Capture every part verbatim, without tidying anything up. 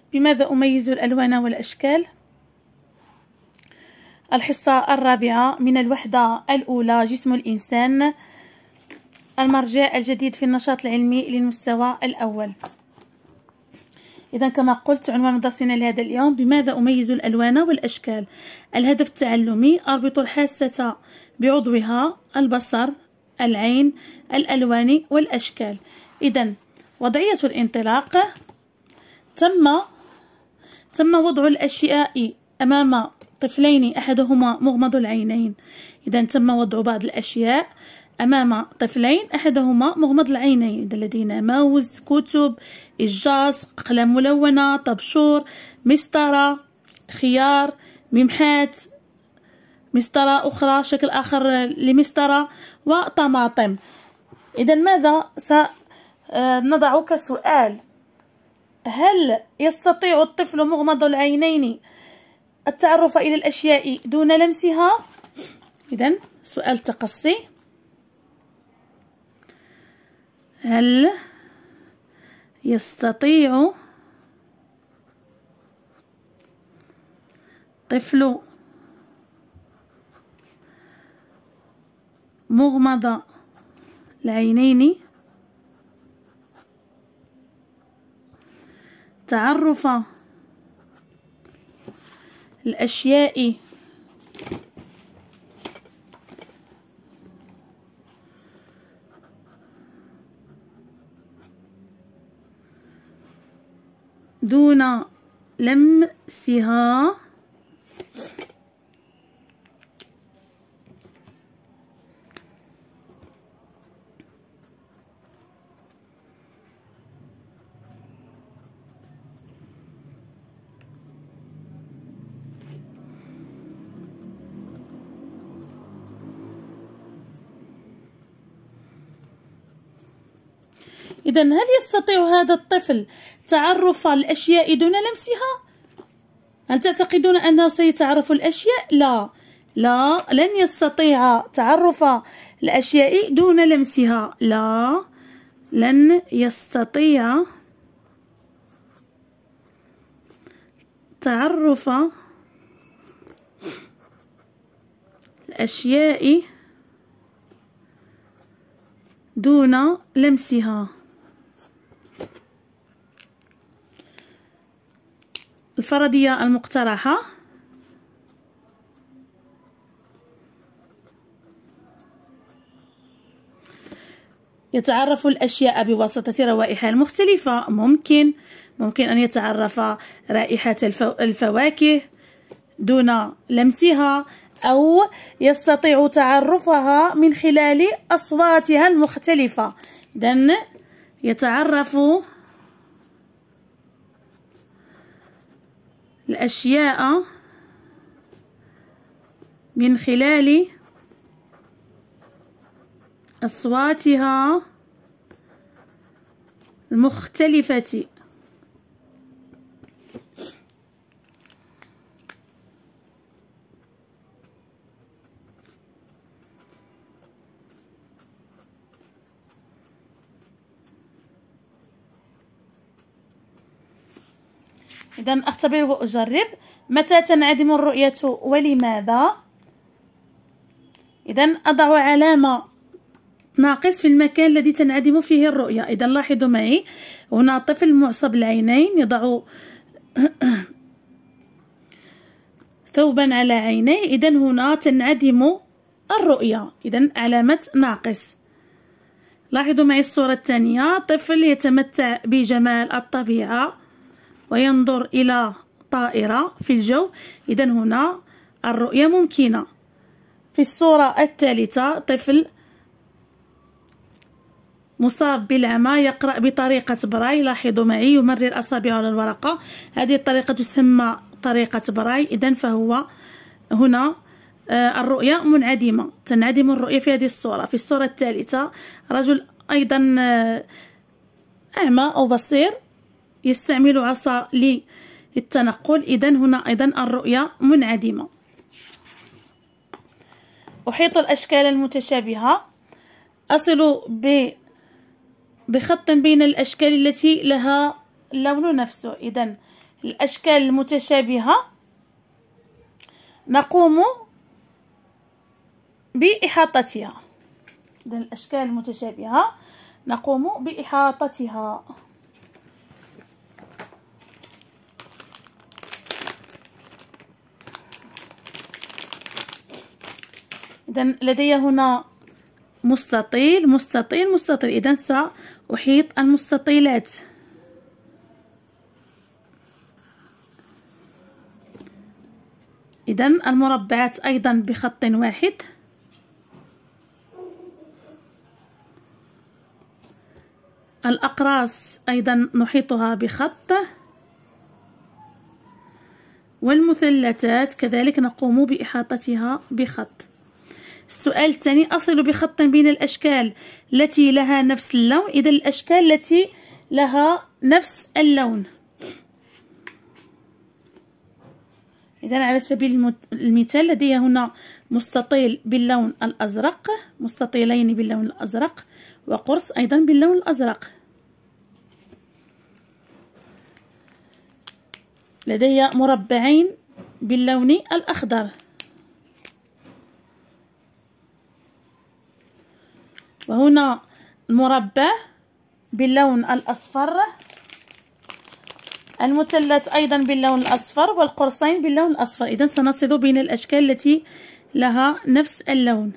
بماذا أميز الألوان والأشكال؟ الحصة الرابعة من الوحدة الأولى جسم الإنسان، المرجع الجديد في النشاط العلمي للمستوى الأول. إذا كما قلت عنوان درسنا لهذا اليوم بماذا أميز الألوان والأشكال. الهدف التعلمي أربط الحاسة بعضوها البصر، العين، الألوان والأشكال. إذا وضعية الانطلاق تم تم وضع الأشياء أمام طفلين أحدهما مغمض العينين. إذا تم وضع بعض الأشياء أمام طفلين أحدهما مغمض العينين لدينا ماوس، كتب، إجاص، أقلام ملونة، طبشور، مسطرة، خيار، ممحات، مسطرة أخرى شكل آخر لمسطرة، وطماطم. إذا ماذا سنضع كسؤال؟ هل يستطيع الطفل مغمض العينين التعرف إلى الأشياء دون لمسها؟ إذا سؤال تقصي. هل يستطيع طفل مغمض العينين تعرف الأشياء دون لمسها؟ إذا هل يستطيع هذا الطفل تعرف الأشياء دون لمسها؟ هل تعتقدون أنه سيتعرف الأشياء؟ لا لا لن يستطيع تعرف الأشياء دون لمسها. لا لن يستطيع تعرف الأشياء دون لمسها. الفرضية المقترحة: يتعرف الأشياء بواسطة روائحها المختلفة. ممكن ممكن أن يتعرف رائحة الفواكه دون لمسها، أو يستطيع تعرفها من خلال أصواتها المختلفة. إذن يتعرف الأشياء من خلال أصواتها المختلفة. إذن أختبر وأجرب. متى تنعدم الرؤية ولماذا؟ إذن أضع علامة ناقص في المكان الذي تنعدم فيه الرؤية. إذن لاحظوا معي هنا طفل معصب العينين يضع ثوبا على عينيه. إذن هنا تنعدم الرؤية، إذن علامة ناقص. لاحظوا معي الصورة الثانية: طفل يتمتع بجمال الطبيعة وينظر إلى طائرة في الجو. إذن هنا الرؤية ممكنة. في الصورة الثالثة طفل مصاب بالعمى يقرأ بطريقة براي. لاحظوا معي يمرر أصابعه على الورقة. هذه الطريقة تسمى طريقة براي. إذن فهو هنا الرؤية منعدمة، تنعدم الرؤية في هذه الصورة. في الصورة الثالثة رجل أيضا أعمى أو بصير يستعمل عصا للتنقل. إذن هنا أيضا الرؤية منعدمة. أحيط الأشكال المتشابهة. أصل بخط بين الأشكال التي لها اللون نفسه. إذن الأشكال المتشابهة نقوم بإحاطتها. إذن الأشكال المتشابهة نقوم بإحاطتها. إذن لدي هنا مستطيل مستطيل مستطيل، إذن سأحيط المستطيلات. إذن المربعات أيضا بخط واحد، الأقراص أيضا نحيطها بخط، والمثلثات كذلك نقوم بإحاطتها بخط. السؤال الثاني: أصل بخط بين الأشكال التي لها نفس اللون. إذا الأشكال التي لها نفس اللون، إذا على سبيل المثال لدي هنا مستطيل باللون الأزرق، مستطيلين باللون الأزرق، وقرص أيضا باللون الأزرق. لدي مربعين باللون الأخضر، وهنا المربع باللون الأصفر، المثلث أيضا باللون الأصفر، والقرصين باللون الأصفر. إذا سنصل بين الأشكال التي لها نفس اللون.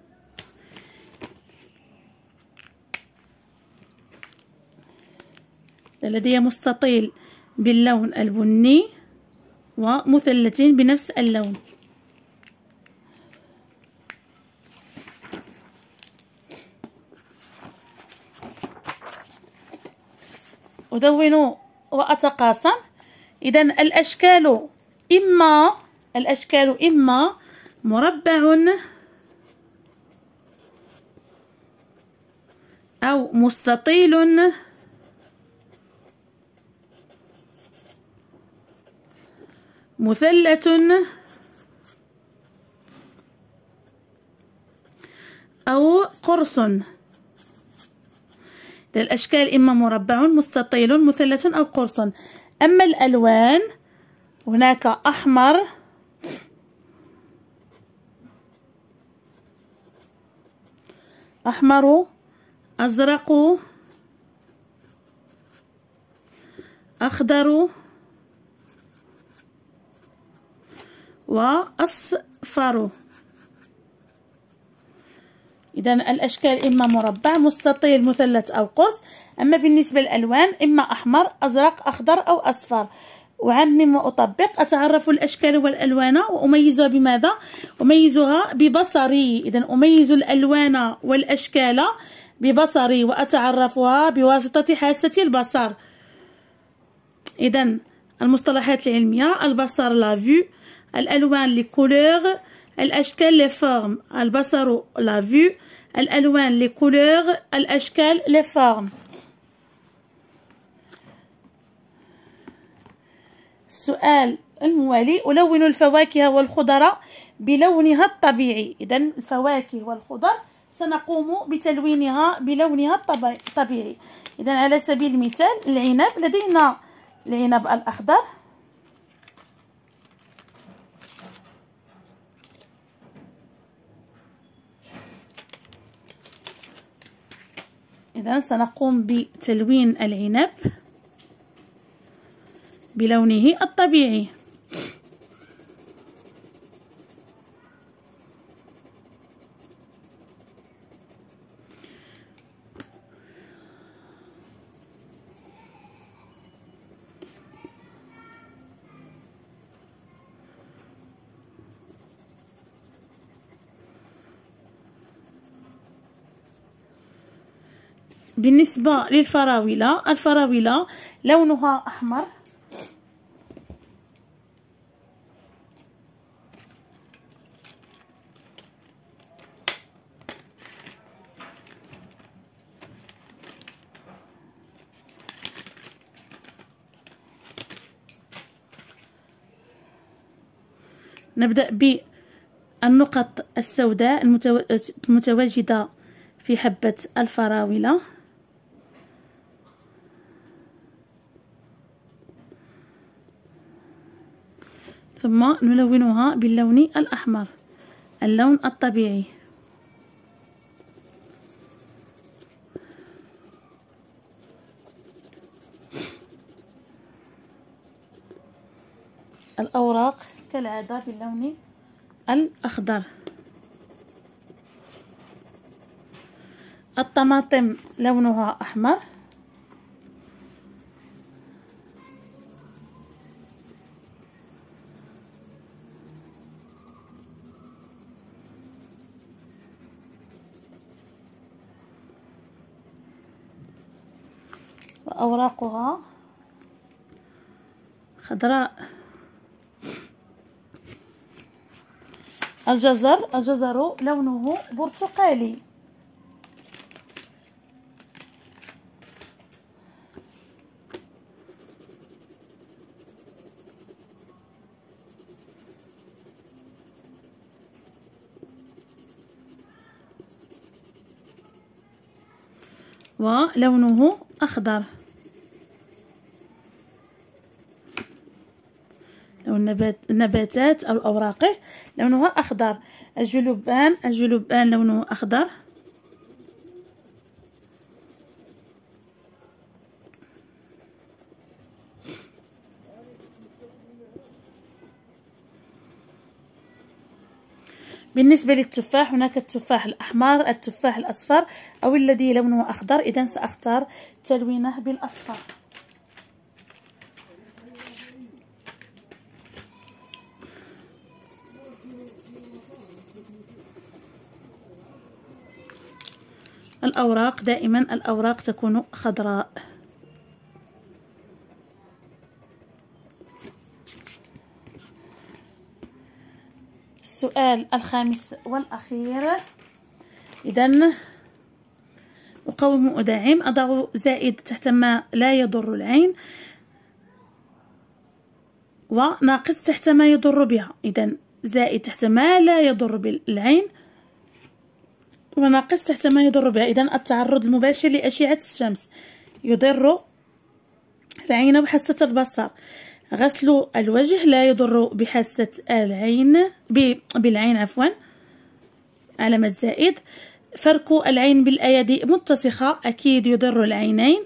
لدي مستطيل باللون البني ومثلثين بنفس اللون. أدون وأتقاسم. إذا الأشكال إما الأشكال إما مربع أو مستطيل مثلث أو قرص. الأشكال إما مربع مستطيل مثلث أو قرص. أما الألوان هناك أحمر، أحمر، أزرق، أخضر، وأصفر. إذا الأشكال إما مربع مستطيل مثلث أو قرص. أما بالنسبة للألوان إما أحمر، أزرق، أخضر أو أصفر. أعمم وأطبق، أتعرف الأشكال والألوان وأميزها بماذا؟ أميزها ببصري. إذا أميز الألوان والأشكال ببصري وأتعرفها بواسطة حاسة البصر. إذا المصطلحات العلمية: البصر لا فيو، الألوان لي كولور، الأشكال لي فورم، البصر لا فيو، الألوان لي كولور، الأشكال لي فورم. السؤال الموالي: ألون الفواكه والخضر بلونها الطبيعي. إذا الفواكه والخضر سنقوم بتلوينها بلونها الطبيعي. إذا على سبيل المثال العنب، لدينا العنب الأخضر، إذا سنقوم بتلوين العنب بلونه الطبيعي. بالنسبة للفراولة، الفراولة لونها أحمر، نبدأ بالنقط السوداء المتواجدة في حبة الفراولة. ثم نلونها باللون الأحمر، اللون الطبيعي. الأوراق كالعادة باللون الأخضر. الطماطم لونها أحمر. وأوراقها خضراء. الجزر الجزر لونه برتقالي. ولونه أخضر. لون النبات النباتات أو أوراقه لونها أخضر. الجلبان الجلبان لونه أخضر. بالنسبة للتفاح هناك التفاح الأحمر، التفاح الأصفر أو الذي لونه أخضر، إذن سأختار تلوينه بالأصفر. الأوراق دائما الأوراق تكون خضراء. السؤال الخامس والأخير. إذن أقوم أدعم، أضع زائد تحت ما لا يضر العين وناقص تحت ما يضر بها. إذن زائد تحت ما لا يضر بالعين وناقص تحت ما يضر بها. إذن التعرض المباشر لأشعة الشمس يضر العين وحاسة البصر. غسل الوجه لا يضر بحاسة العين بالعين عفوا، علامة زائد. فرك العين بالأيدي متسخة أكيد يضر العينين.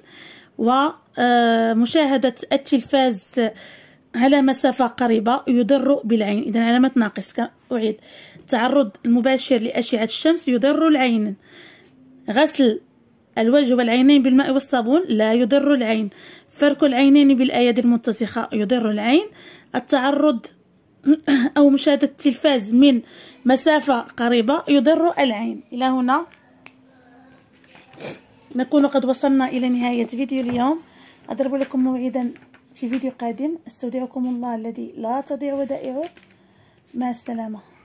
ومشاهدة التلفاز على مسافة قريبة يضر بالعين، إذن علامة ناقص. أعيد: التعرض المباشر لأشعة الشمس يضر العين. غسل الوجه والعينين بالماء والصابون لا يضر العين. فرك العينين بالأيدي المتسخة يضر العين. التعرض أو مشاهدة التلفاز من مسافة قريبة يضر العين. إلى هنا نكون قد وصلنا إلى نهاية فيديو اليوم. أضرب لكم موعدا في فيديو قادم. استودعكم الله الذي لا تضيع ودائعه. مع السلامة.